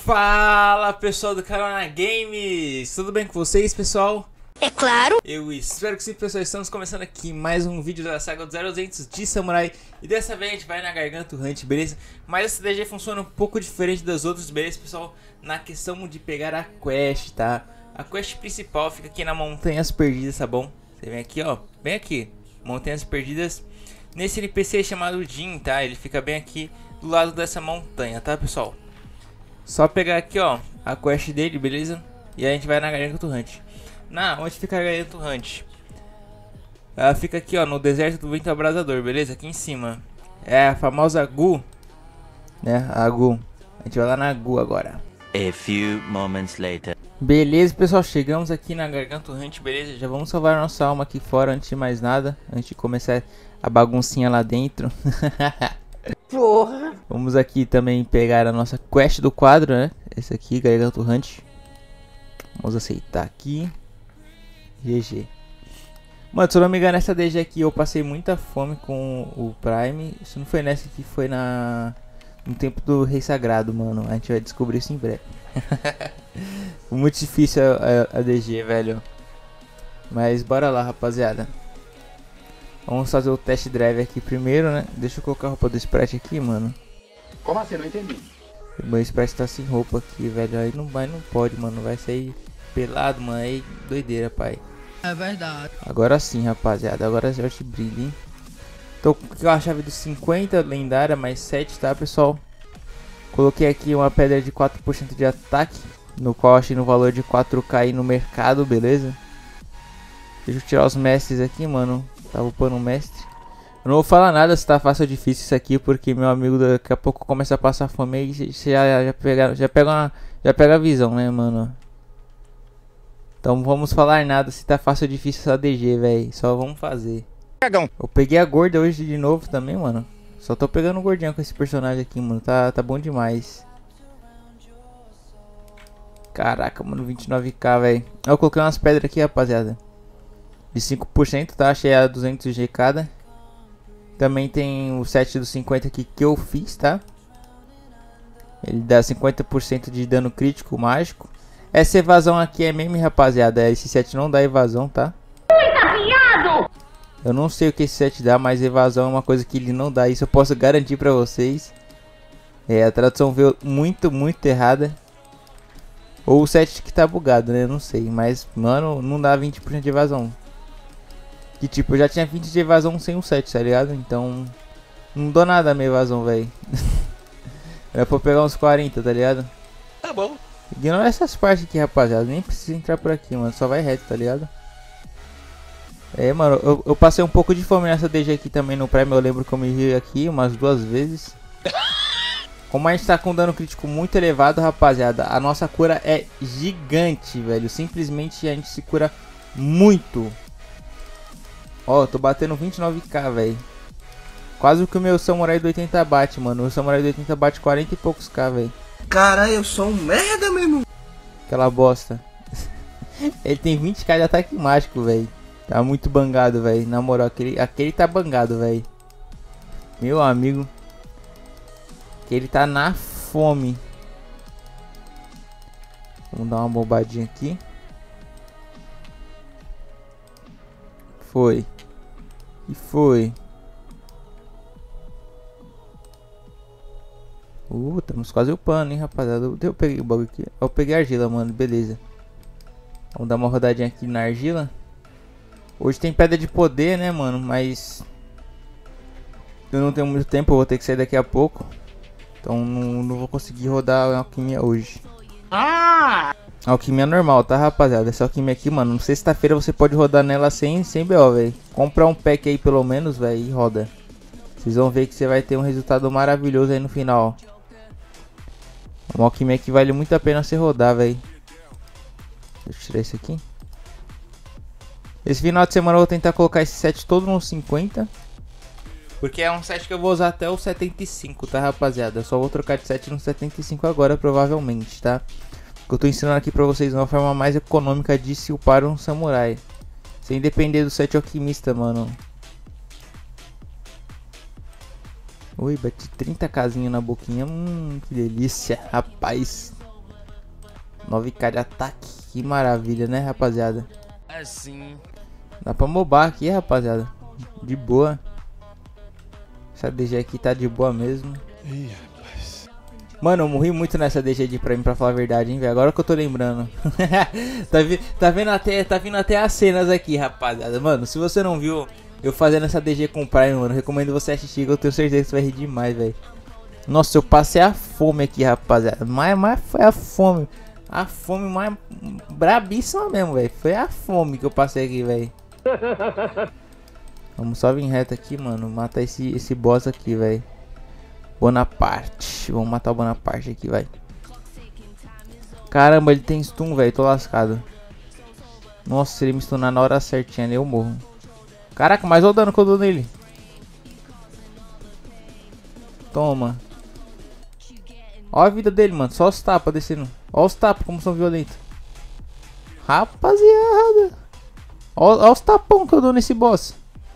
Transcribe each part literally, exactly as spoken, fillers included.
Fala pessoal do canal Na Games, tudo bem com vocês, pessoal? É claro. Eu espero que sim, pessoal. Estamos começando aqui mais um vídeo da saga do zero a duzentos de Samurai. E dessa vez a gente vai na Garganta Hunt, beleza? Mas essa D G funciona um pouco diferente das outras, beleza, pessoal? Na questão de pegar a quest, tá? A quest principal fica aqui na Montanhas Perdidas, tá bom? Você vem aqui, ó, bem aqui, Montanhas Perdidas. Nesse N P C chamado Jin, tá? Ele fica bem aqui do lado dessa montanha, tá, pessoal? Só pegar aqui, ó, a quest dele, beleza? E aí a gente vai na Garganta Hunt. Na, onde fica a Garganta Hunt? Ela fica aqui, ó, no deserto do vento abrasador, beleza? Aqui em cima. É a famosa Gu, né? A Gu. A gente vai lá na Gu agora. A few moments later. Beleza, pessoal, chegamos aqui na Garganta Hunt, beleza? Já vamos salvar a nossa alma aqui fora antes de mais nada, antes de começar a baguncinha lá dentro. Porra. Vamos aqui também pegar a nossa quest do quadro, né? Esse aqui, Garganta Hunt. Vamos aceitar aqui. G G. Mano, se eu não me engano, nessa D G aqui eu passei muita fome com o Prime. Isso não foi nessa que foi na... no tempo do Rei Sagrado, mano. A gente vai descobrir isso em breve. Muito difícil a, a, a D G, velho. Mas bora lá, rapaziada. Vamos fazer o test drive aqui primeiro, né? Deixa eu colocar a roupa do Sprite aqui, mano. Como assim? Não entendi. O meu Sprite tá sem roupa aqui, velho. Aí não vai, não pode, mano. Vai sair pelado, mano. Aí doideira, pai. É verdade. Agora sim, rapaziada. Agora já te brilha, hein? Tô com a chave dos cinquenta, lendária, mais sete, tá, pessoal? Coloquei aqui uma pedra de quatro por cento de ataque, no qual achei no valor de quatro K aí no mercado, beleza? Deixa eu tirar os mestres aqui, mano. Tava upando um mestre. Eu não vou falar nada se tá fácil ou difícil isso aqui, porque meu amigo daqui a pouco começa a passar fome aí. Você já, já, pega, já, pega uma, já pega a visão, né, mano? Então vamos falar nada se tá fácil ou difícil essa D G, velho. Só vamos fazer. Cagão. Eu peguei a gorda hoje de novo também, mano. Só tô pegando gordinha com esse personagem aqui, mano. Tá, tá bom demais. Caraca, mano, vinte e nove K, velho. Eu coloquei umas pedras aqui, rapaziada. De cinco por cento, tá? Achei a duzentos G cada. Também tem o set dos cinquenta aqui que eu fiz, tá? Ele dá cinquenta por cento de dano crítico mágico. Essa evasão aqui é meme, rapaziada. Esse set não dá evasão, tá? Eu não sei o que esse set dá, mas evasão é uma coisa que ele não dá. Isso eu posso garantir pra vocês. É, a tradução veio muito, muito errada. Ou o set que tá bugado, né? Eu não sei. Mas, mano, não dá vinte por cento de evasão. Que tipo, eu já tinha vinte de evasão sem o set, tá ligado? Então, não dou nada a minha evasão, velho. Era pra pegar uns quarenta, tá ligado? Tá bom. Ignora essas partes aqui, rapaziada. Nem precisa entrar por aqui, mano. Só vai reto, tá ligado? É, mano, eu, eu passei um pouco de fome nessa D G aqui também no Prime. Eu lembro que eu me ri aqui umas duas vezes. Como a gente tá com dano crítico muito elevado, rapaziada, a nossa cura é gigante, velho. Simplesmente a gente se cura muito. Ó, eu tô batendo vinte e nove K, velho. Quase o que o meu Samurai do oitenta bate, mano. O Samurai do oitenta bate quarenta e poucos K, velho. Caralho, eu sou um merda mesmo. Aquela bosta. Ele tem vinte K de ataque mágico, velho. Tá muito bangado, velho. Na moral, aquele, aquele tá bangado, velho. Meu amigo. Ele tá na fome. Vamos dar uma bombadinha aqui. Foi. E foi. Uh, estamos quase upando, hein, rapaziada. Eu peguei o bagulho aqui. Eu peguei a argila, mano. Beleza. Vamos dar uma rodadinha aqui na argila. Hoje tem pedra de poder, né, mano? Mas eu não tenho muito tempo. Eu vou ter que sair daqui a pouco. Então não, não vou conseguir rodar a alquimia hoje. Ah! Alquimia normal, tá, rapaziada? Essa alquimia aqui, mano, na sexta-feira você pode rodar nela sem, sem B O, velho. Comprar um pack aí pelo menos, velho, e roda. Vocês vão ver que você vai ter um resultado maravilhoso aí no final. Uma alquimia que vale muito a pena você rodar, velho. Deixa eu tirar isso aqui. Esse final de semana eu vou tentar colocar esse set todo no cinquenta. Porque é um set que eu vou usar até o setenta e cinco, tá, rapaziada? Eu só vou trocar de set no setenta e cinco agora, provavelmente, tá? Que eu tô ensinando aqui pra vocês uma forma mais econômica de se upar um samurai, sem depender do set alquimista, mano. Ui, bati trinta casinha na boquinha. Hum, que delícia, rapaz. nove K de ataque. Que maravilha, né, rapaziada? Assim. Dá pra mobar aqui, rapaziada. De boa. Essa D G aqui tá de boa mesmo. Ih, rapaz. Mano, eu morri muito nessa D G de Prime, pra falar a verdade, hein, velho. Agora que eu tô lembrando. tá, vi tá, vendo até, tá vindo até as cenas aqui, rapaziada. Mano, se você não viu eu fazendo essa D G com Prime, mano, recomendo você assistir, que eu tenho certeza que você vai rir demais, velho. Nossa, eu passei a fome aqui, rapaziada. Mas, mas foi a fome. A fome mais brabíssima mesmo, velho. Foi a fome que eu passei aqui, velho. Vamos só vir reto aqui, mano. Matar esse, esse boss aqui, velho. Bonaparte. Vamos matar o Bonaparte aqui, vai. Caramba, ele tem stun, velho. Tô lascado. Nossa, se ele me stunar na hora certinha, eu morro. Caraca, mas olha o dano que eu dou nele. Toma. Olha a vida dele, mano. Só os tapas descendo. Olha os tapas como são violentos. Rapaziada. Olha, olha os tapão que eu dou nesse boss.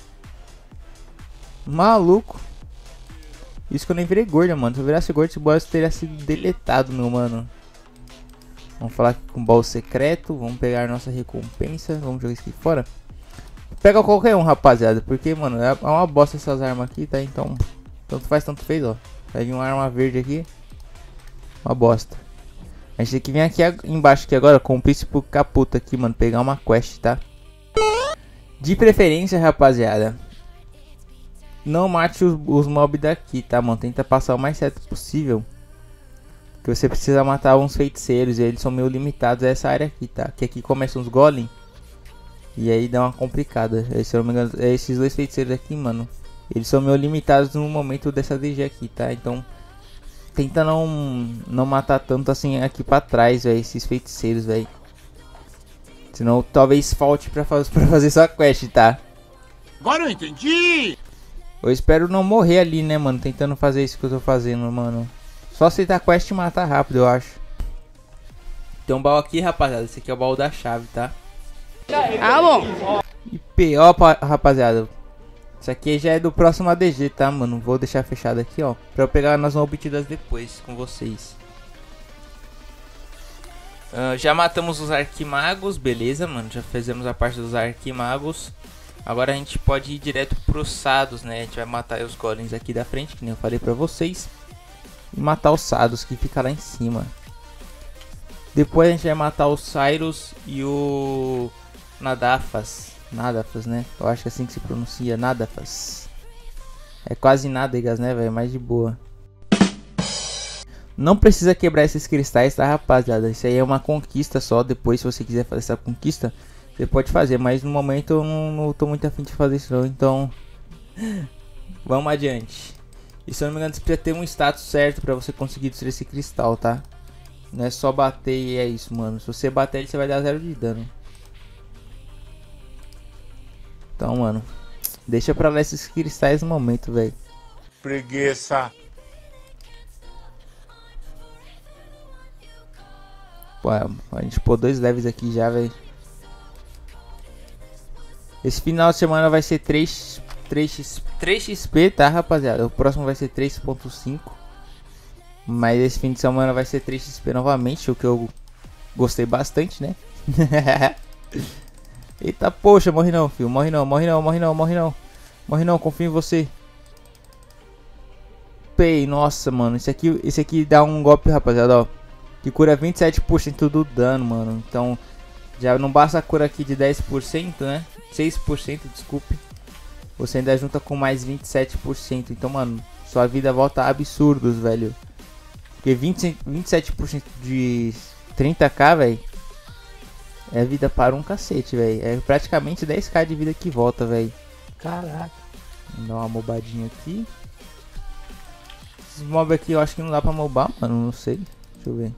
Maluco. Isso que eu nem virei gorda, mano. Se eu virasse gordo, esse boss teria sido deletado, meu mano. Vamos falar aqui com o baú secreto. Vamos pegar nossa recompensa. Vamos jogar isso aqui fora. Pega qualquer um, rapaziada. Porque, mano, é uma bosta essas armas aqui, tá? Então, tanto faz, tanto fez, ó. Vai vir uma arma verde aqui. Uma bosta. A gente tem que vir aqui embaixo aqui agora com o príncipe Caputo aqui, mano. Pegar uma quest, tá? De preferência, rapaziada, não mate os, os mobs daqui, tá, mano? Tenta passar o mais certo possível. Que você precisa matar uns feiticeiros. E eles são meio limitados a essa área aqui, tá? Que aqui começam os golem. E aí dá uma complicada. Se eu não me engano, esses dois feiticeiros aqui, mano, eles são meio limitados no momento dessa D G aqui, tá? Então tenta não, não matar tanto assim aqui pra trás, velho. Esses feiticeiros, velho. Senão talvez falte pra, faz, pra fazer sua quest, tá? Agora eu entendi! Eu espero não morrer ali, né, mano? Tentando fazer isso que eu tô fazendo, mano. Só aceitar a quest e matar rápido, eu acho. Tem um baú aqui, rapaziada. Esse aqui é o baú da chave, tá? Ah, bom. E pior, rapaziada. Isso aqui já é do próximo A D G, tá, mano? Vou deixar fechado aqui, ó. Pra eu pegar nas obtidas depois com vocês. Uh, já matamos os arquimagos, beleza, mano? Já fizemos a parte dos arquimagos. Agora a gente pode ir direto pros Sados, né? A gente vai matar os golems aqui da frente, que nem eu falei pra vocês. E matar os Sados, que fica lá em cima. Depois a gente vai matar o Cyrus e o Nadafas. Nadafas, né? Eu acho que é assim que se pronuncia, Nadafas. É quase nádegas, né, velho? Mais de boa. Não precisa quebrar esses cristais, tá, rapaziada? Isso aí é uma conquista só. Depois, se você quiser fazer essa conquista, você pode fazer. Mas no momento eu não, não tô muito afim de fazer isso não. Então, vamos adiante. E se eu não me engano, você precisa ter um status certo pra você conseguir destruir esse cristal, tá? Não é só bater e é isso, mano. Se você bater ele, você vai dar zero de dano. Então, mano, deixa pra lá esses cristais no momento, velho. Preguiça. Pô, a gente pôr dois leves aqui já, velho. Esse final de semana vai ser três X P, tá, rapaziada? O próximo vai ser três ponto cinco. Mas esse fim de semana vai ser três X P novamente, o que eu gostei bastante, né? Eita, poxa, morre não, filho. Morre não, morre não, morre não, morre não. Morre não, confio em você. Pei, nossa, mano. Esse aqui, esse aqui dá um golpe, rapaziada, ó. Que cura vinte e sete por cento do dano, mano. Então, já não basta a cura aqui de dez por cento, né? seis por cento, desculpe. Você ainda junta com mais vinte e sete por cento. Então, mano, sua vida volta a absurdos, velho. Porque vinte, vinte e sete por cento de trinta k, velho, é vida para um cacete, velho. É praticamente dez k de vida que volta, velho. Caraca. Vou dar uma mobadinha aqui. Esses mobs aqui eu acho que não dá pra mobar, mano. Não sei. Deixa eu ver.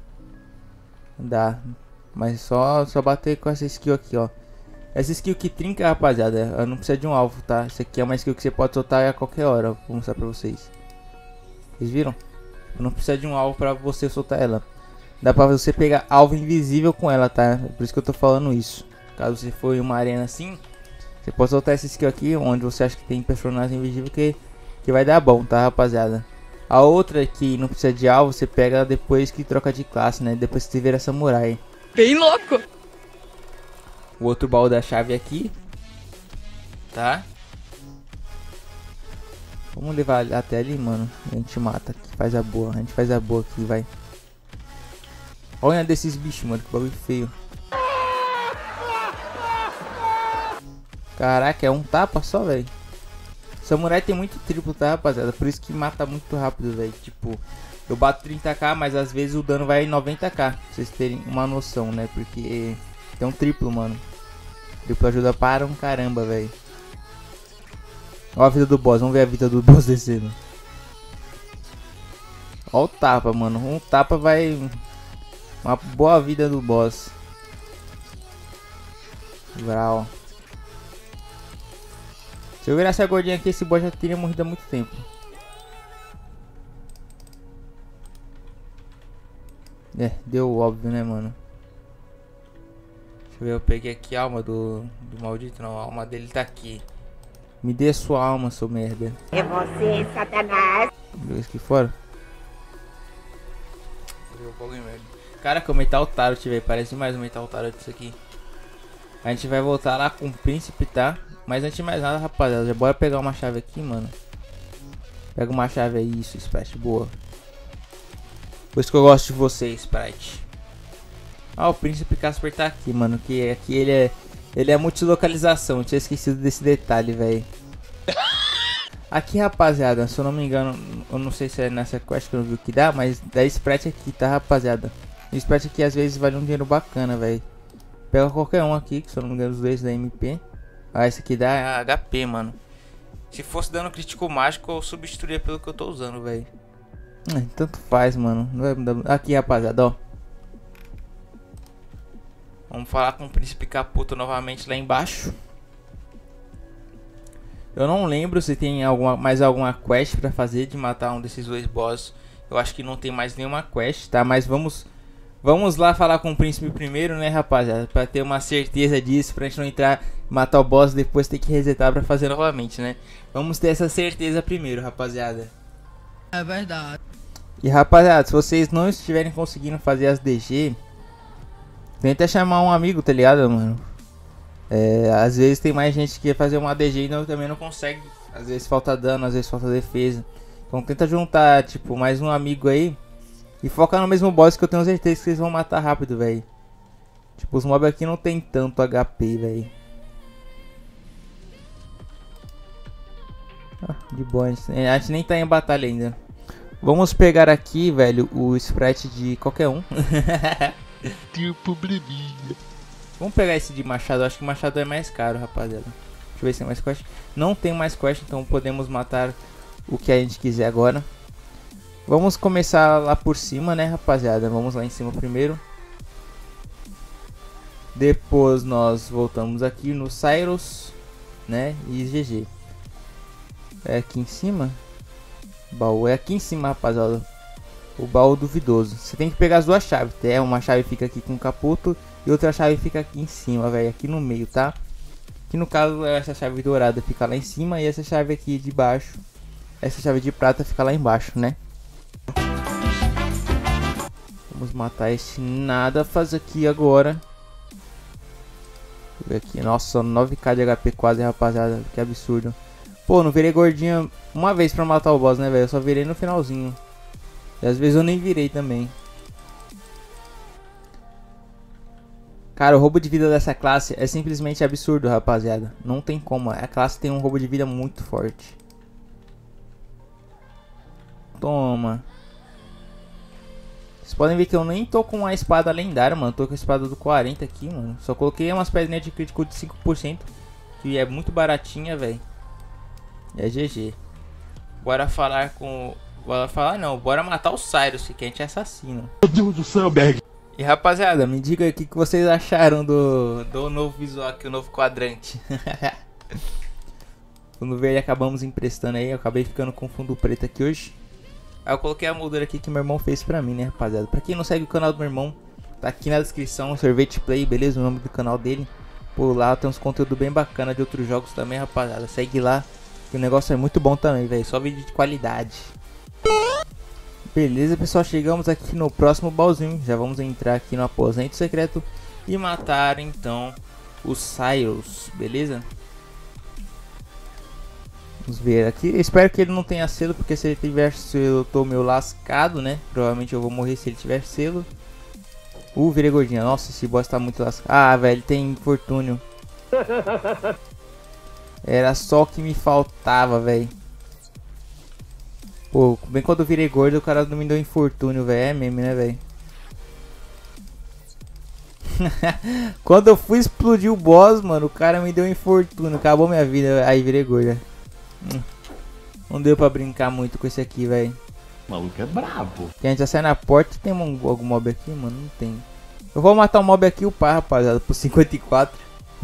Dá. Mas só, só bater com essa skill aqui, ó. Essa skill que trinca, rapaziada, não precisa de um alvo, tá? Isso aqui é uma skill que você pode soltar a qualquer hora. Vou mostrar pra vocês. Vocês viram? Não precisa de um alvo pra você soltar ela. Dá pra você pegar alvo invisível com ela, tá? Por isso que eu tô falando isso. Caso você for em uma arena assim, você pode soltar essa skill aqui, onde você acha que tem personagem invisível, que, que vai dar bom, tá, rapaziada? A outra que não precisa de alvo, você pega depois que troca de classe, né? Depois que você vira samurai. Bem louco. O outro baú da chave aqui. Tá? Vamos levar até ali, mano. A gente mata aqui, faz a boa. A gente faz a boa aqui, vai. Olha desses bichos, mano, que bagulho feio. Caraca, é um tapa só, velho. Samurai tem muito triplo, tá, rapaziada? Por isso que mata muito rápido, velho. Tipo, eu bato trinta k, mas às vezes o dano vai em noventa k. Pra vocês terem uma noção, né? Porque tem um triplo, mano. Triplo ajuda para um caramba, velho. Olha a vida do boss, vamos ver a vida do boss descendo. Olha o tapa, mano. Um tapa vai... Uma boa vida do boss. Vral. Se eu virasse a gordinha aqui, esse boss já teria morrido há muito tempo. É, deu óbvio, né, mano? Deixa eu ver, eu peguei aqui a alma do, do maldito. Não, a alma dele tá aqui. Me dê sua alma, seu merda. É você, Satanás. Deu isso aqui fora. Caraca, o Metal Tarot, velho. Parece mais um Metal Tarot isso aqui. A gente vai voltar lá com o príncipe, tá? Mas antes de mais nada, rapaziada, já bora pegar uma chave aqui, mano. Pega uma chave aí, isso, Sprite, boa. Por isso que eu gosto de você, Sprite. Ah, o príncipe Casper tá aqui, mano. Que aqui ele é... Ele é multilocalização, eu tinha esquecido desse detalhe, velho. Aqui, rapaziada, se eu não me engano, eu não sei se é nessa quest que eu não vi o que dá, mas dá Sprite aqui, tá, rapaziada? O Sprite aqui às vezes vale um dinheiro bacana, velho. Pega qualquer um aqui, que se eu não me engano os dois da M P. Ah, esse aqui dá H P, mano. Se fosse dano crítico mágico, eu substituiria pelo que eu tô usando, velho. É, tanto faz, mano. Não vai mudar... Aqui, rapaziada, ó. Vamos falar com o príncipe Caputo novamente lá embaixo. Eu não lembro se tem alguma, mais alguma quest pra fazer de matar um desses dois bosses. Eu acho que não tem mais nenhuma quest, tá? Mas vamos vamos lá falar com o príncipe primeiro, né, rapaziada? Pra ter uma certeza disso, pra gente não entrar, matar o boss e depois ter que resetar pra fazer novamente, né? Vamos ter essa certeza primeiro, rapaziada. É verdade. E, rapaziada, se vocês não estiverem conseguindo fazer as D G... Tenta chamar um amigo, tá ligado, mano? É, às vezes tem mais gente que quer fazer uma D G e não, também não consegue. Às vezes falta dano, às vezes falta defesa. Então tenta juntar, tipo, mais um amigo aí. E foca no mesmo boss que eu tenho certeza que vocês vão matar rápido, velho. Tipo, os mobs aqui não tem tanto H P, velho. Ah, de boa, a gente, a gente nem tá em batalha ainda. Vamos pegar aqui, velho, o Sprite de qualquer um. Tem um probleminha. Vamos pegar esse de machado, acho que o machado é mais caro, rapaziada. Deixa eu ver se tem mais quest. Não tem mais quest, então podemos matar o que a gente quiser agora. Vamos começar lá por cima, né, rapaziada? Vamos lá em cima primeiro. Depois nós voltamos aqui no Cyrus, né, e G G. É aqui em cima? O baú é aqui em cima, rapaziada. O baú duvidoso. Você tem que pegar as duas chaves, tá? Uma chave fica aqui com o Caputo e outra chave fica aqui em cima, velho. Aqui no meio, tá? Que no caso, essa chave dourada fica lá em cima e essa chave aqui de baixo, essa chave de prata fica lá embaixo, né? Vamos matar esse nada faz aqui agora. Deixa eu ver aqui. Nossa, nove k de H P quase, rapaziada. Que absurdo. Pô, não virei gordinha uma vez pra matar o boss, né, velho? Eu só virei no finalzinho. E às vezes eu nem virei também. Cara, o roubo de vida dessa classe é simplesmente absurdo, rapaziada. Não tem como. A classe tem um roubo de vida muito forte. Toma. Vocês podem ver que eu nem tô com a espada lendária, mano. Tô com a espada do quarenta aqui, mano. Só coloquei umas pedrinhas de crítico de cinco por cento. Que é muito baratinha, velho. É G G. Bora falar com... Bora falar não, bora matar o Cyrus, que a gente é assassino. Meu Deus do céu, Berg. E rapaziada, me diga aí o que, que vocês acharam do, do novo visual aqui, o novo quadrante. Fundo verde acabamos emprestando aí, eu acabei ficando com fundo preto aqui hoje. Aí eu coloquei a moldura aqui que meu irmão fez pra mim, né, rapaziada. Pra quem não segue o canal do meu irmão, tá aqui na descrição, Sorvete Play, beleza? O nome do canal dele. Por lá tem uns conteúdos bem bacana de outros jogos também, rapaziada. Segue lá, que o negócio é muito bom também, velho. Só vídeo de qualidade. Beleza, pessoal, chegamos aqui no próximo baúzinho. Já vamos entrar aqui no aposento secreto e matar então os Cyrus, beleza? Vamos ver aqui. Eu espero que ele não tenha selo, porque se ele tiver selo eu tô meio lascado, né? Provavelmente eu vou morrer se ele tiver selo. Uh, virei gordinha. Nossa, esse boss tá muito lascado. Ah, velho, ele tem infortúnio. Era só o que me faltava, velho. Pô, bem quando eu virei gordo, o cara não me deu infortúnio, velho. É meme, né, velho? Quando eu fui explodir o boss, mano, o cara me deu infortúnio. Acabou minha vida, aí virei gorda. Hum. Não deu pra brincar muito com esse aqui, velho. O maluco é brabo. Que a gente já sai na porta. Tem um, algum mob aqui, mano? Não tem. Eu vou matar o mob aqui e upar, rapaziada, por cinquenta e quatro.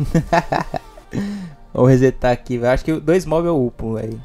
Vou resetar aqui, velho. Acho que dois mobs eu upo, velho.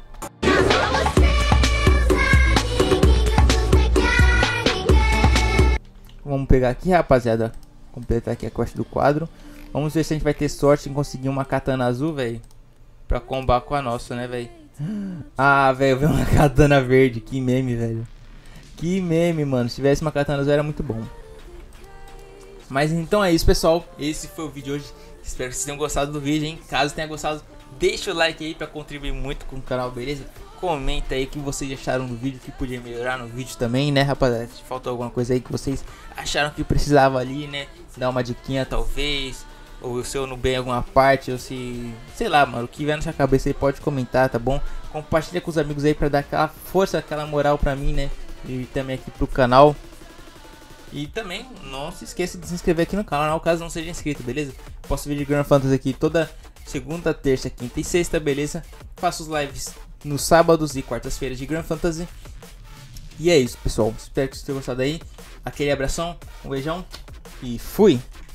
Vamos pegar aqui, rapaziada. Completar aqui a quest do quadro. Vamos ver se a gente vai ter sorte em conseguir uma katana azul, velho. Pra combar com a nossa, né, velho? Ah, velho, veio uma katana verde. Que meme, velho. Que meme, mano. Se tivesse uma katana azul era muito bom. Mas então é isso, pessoal. Esse foi o vídeo de hoje. Espero que vocês tenham gostado do vídeo, hein? Caso tenha gostado, deixa o like aí pra contribuir muito com o canal, beleza? Comenta aí o que vocês acharam do vídeo, que podia melhorar no vídeo também, né, rapaziada? Se faltou alguma coisa aí que vocês acharam que precisava ali, né? Dar uma diquinha talvez, ou se eu não bem em alguma parte, ou se... sei lá, mano, o que vier na sua cabeça aí pode comentar, tá bom? Compartilha com os amigos aí pra dar aquela força, aquela moral pra mim, né? E também aqui pro canal. E também não se esqueça de se inscrever aqui no canal, caso não seja inscrito, beleza? Posto vídeo de Grand Fantasy aqui toda segunda, terça, quinta e sexta, beleza? Faço os lives nos sábados e quartas-feiras de Grand Fantasy. E é isso, pessoal. Espero que vocês tenham gostado aí. Aquele abração, um beijão e fui!